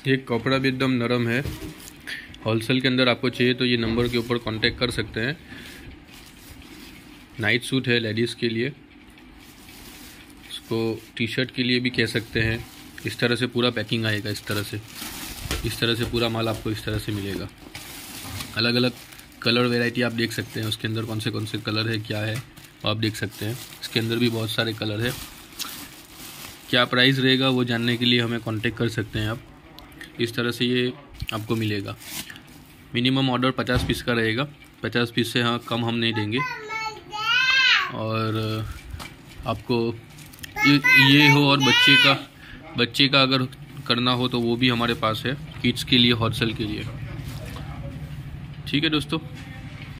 ये कपड़ा भी एकदम नरम है। होलसेल के अंदर आपको चाहिए तो ये नंबर के ऊपर कांटेक्ट कर सकते हैं। नाइट सूट है लेडीज़ के लिए, इसको टी शर्ट के लिए भी कह सकते हैं। इस तरह से पूरा पैकिंग आएगा, इस तरह से पूरा माल आपको इस तरह से मिलेगा। अलग अलग कलर वैरायटी आप देख सकते हैं, उसके अंदर कौन से कलर है क्या है वो आप देख सकते हैं। इसके अंदर भी बहुत सारे कलर है। क्या प्राइस रहेगा वो जानने के लिए हमें कांटेक्ट कर सकते हैं आप। इस तरह से ये आपको मिलेगा। मिनिमम ऑर्डर 50 पीस का रहेगा। 50 पीस से हाँ कम हम नहीं देंगे। और आपको ये हो और बच्चे का अगर करना हो तो वो भी हमारे पास है, किड्स के लिए, होलसेल के लिए। ठीक है दोस्तों।